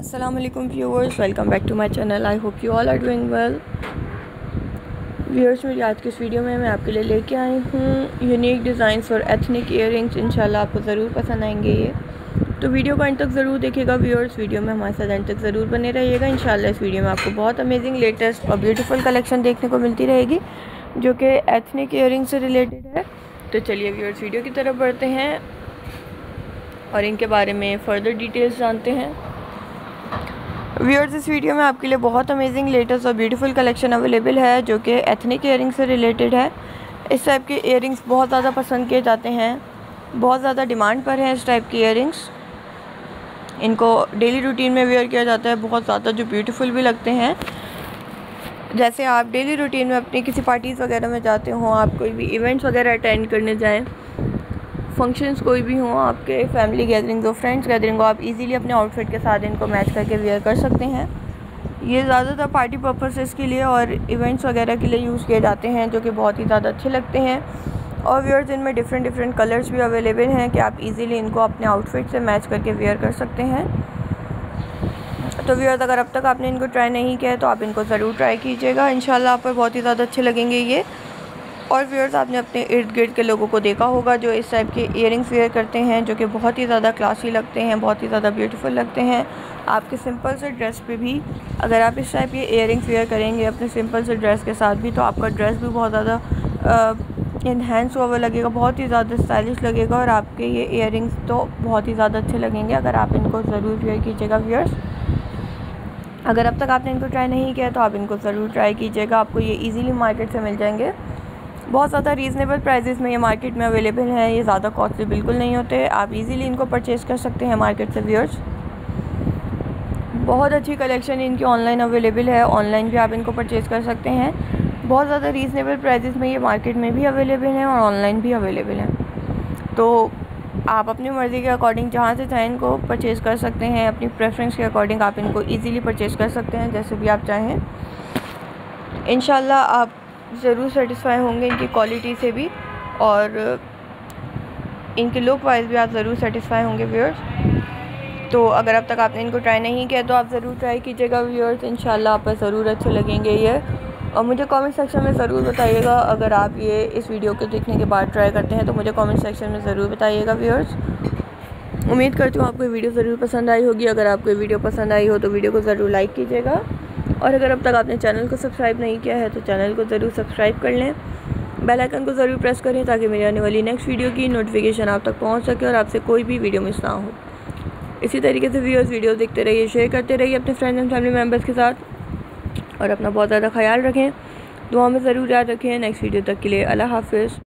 अस्सलाम वालेकुम viewers, welcome back to my channel. I hope you all are doing well. Viewers, मेरी आज की इस वीडियो में मैं आपके लिए लेके आई हूँ यूनिक डिज़ाइंस और एथनिक ईयरिंग्स। इंशाल्लाह आपको ज़रूर पसंद आएंगे ये, तो वीडियो को एंड तक ज़रूर देखिएगा व्यूअर्स। वीडियो में हमारे साथ एंड तक ज़रूर बने रहिएगा। इंशाल्लाह इस वीडियो में आपको बहुत अमेजिंग, लेटेस्ट और ब्यूटीफुल कलेक्शन देखने को मिलती रहेगी जो कि एथनिक ईयरिंग से रिलेटेड है। तो चलिए व्यूअर्स, वीडियो की तरफ बढ़ते हैं और इनके बारे में फ़र्दर डिटेल्स जानते हैं। व्यूअर्स, इस वीडियो में आपके लिए बहुत अमेजिंग, लेटेस्ट और ब्यूटीफुल कलेक्शन अवेलेबल है जो कि एथनिक ईयरिंग से रिलेटेड है। इस टाइप के ईयरिंग्स बहुत ज़्यादा पसंद किए जाते हैं, बहुत ज़्यादा डिमांड पर हैं इस टाइप की ईयरिंग्स। इनको डेली रूटीन में वेयर किया जाता है, बहुत ज़्यादा जो ब्यूटीफुल भी लगते हैं। जैसे आप डेली रूटीन में अपनी किसी पार्टीज़ वगैरह में जाते हो, आप कोई भी इवेंट्स वगैरह अटेंड करने जाएँ, फंक्शंस कोई भी हों, आपके फैमिली गैदरिंग हो, फ्रेंड्स गैदरिंग हो, आप इजीली अपने आउटफिट के साथ इनको मैच करके वेयर कर सकते हैं। ये ज़्यादातर पार्टी पर्पसेस के लिए और इवेंट्स वगैरह के लिए यूज़ किए जाते हैं, जो कि बहुत ही ज़्यादा अच्छे लगते हैं। और व्यूअर्स, इनमें डिफरेंट कलर्स भी अवेलेबल हैं कि आप इजीली इनको अपने आउटफिट से मैच करके वेयर कर सकते हैं। तो व्यूअर्स, अगर अब तक आपने इनको ट्राई नहीं किया है तो आप इनको ज़रूर ट्राई कीजिएगा। इंशाल्लाह आप पर बहुत ही ज़्यादा अच्छे लगेंगे ये। और व्यूअर्स, आपने अपने इर्द गिर्द के लोगों को देखा होगा जो इस टाइप के ईयरिंग्स वेयर करते हैं, जो कि बहुत ही ज़्यादा क्लासी लगते हैं, बहुत ही ज़्यादा ब्यूटीफुल लगते हैं। आपके सिंपल से ड्रेस पे भी अगर आप इस टाइप के ईयरिंग्स वेयर करेंगे अपने सिंपल से ड्रेस के साथ भी, तो आपका ड्रेस भी बहुत ज़्यादा इन्हेंस हुआ लगेगा, बहुत ही ज़्यादा स्टाइलिश लगेगा। और आपके ये ईयरिंग्स तो बहुत ही ज़्यादा अच्छे लगेंगे अगर आप इनको ज़रूर वेयर कीजिएगा व्यूअर्स। अगर अब तक आपने इनको ट्राई नहीं किया तो आप इनको ज़रूर ट्राई कीजिएगा। आपको ये ईज़िली मार्केट से मिल जाएंगे, बहुत ज़्यादा रीज़नेबल प्राइसेस में ये मार्केट में अवेलेबल हैं। ये ज़्यादा कॉस्टली बिल्कुल नहीं होते, आप इजीली इनको परचेज़ कर सकते हैं मार्केट से व्यूअर्स। बहुत अच्छी कलेक्शन इनकी ऑनलाइन अवेलेबल है, ऑनलाइन भी आप इनको परचेज़ कर सकते हैं। बहुत ज़्यादा रीज़नेबल प्राइसेस में ये मार्केट में भी अवेलेबल हैं और ऑनलाइन भी अवेलेबल हैं। तो आप अपनी मर्ज़ी के अकॉर्डिंग जहाँ से चाहें इनको परचेज़ कर सकते हैं। अपनी प्रेफरेंस के अकॉर्डिंग आप इनको ईज़िली परचेज़ कर सकते हैं, जैसे भी आप चाहें। इंशाल्लाह आप ज़रूर सेटिस्फाई होंगे इनकी क्वालिटी से भी, और इनके लुक वाइज भी आप ज़रूर सेटिस्फाई होंगे व्यूअर्स। तो अगर अब तक आपने इनको ट्राई नहीं किया तो आप ज़रूर ट्राई कीजिएगा व्यूअर्स। इंशाल्लाह आप पर ज़रूर अच्छे लगेंगे ये। और मुझे कमेंट सेक्शन में ज़रूर बताइएगा, अगर आप ये इस वीडियो को देखने के बाद ट्राई करते हैं तो मुझे कमेंट सेक्शन में ज़रूर बताइएगा व्यूअर्स। उम्मीद करती हूँ आपको वीडियो ज़रूर पसंद आई होगी। अगर आपको वीडियो पसंद आई हो तो वीडियो को ज़रूर लाइक कीजिएगा, और अगर अब तक आपने चैनल को सब्सक्राइब नहीं किया है तो चैनल को ज़रूर सब्सक्राइब कर लें। बेल आइकन को ज़रूर प्रेस करें ताकि मेरी आने वाली नेक्स्ट वीडियो की नोटिफिकेशन आप तक पहुंच सके और आपसे कोई भी वीडियो मिस ना हो। इसी तरीके से व्यूअर्स, वीडियो देखते रहिए, शेयर करते रहिए अपने फ्रेंड्स एंड फैमिली मेम्बर्स के साथ, और अपना बहुत ज़्यादा ख्याल रखें, दुआ में ज़रूर याद रखें। नेक्स्ट वीडियो तक के लिए अल्लाह हाफ़िज़।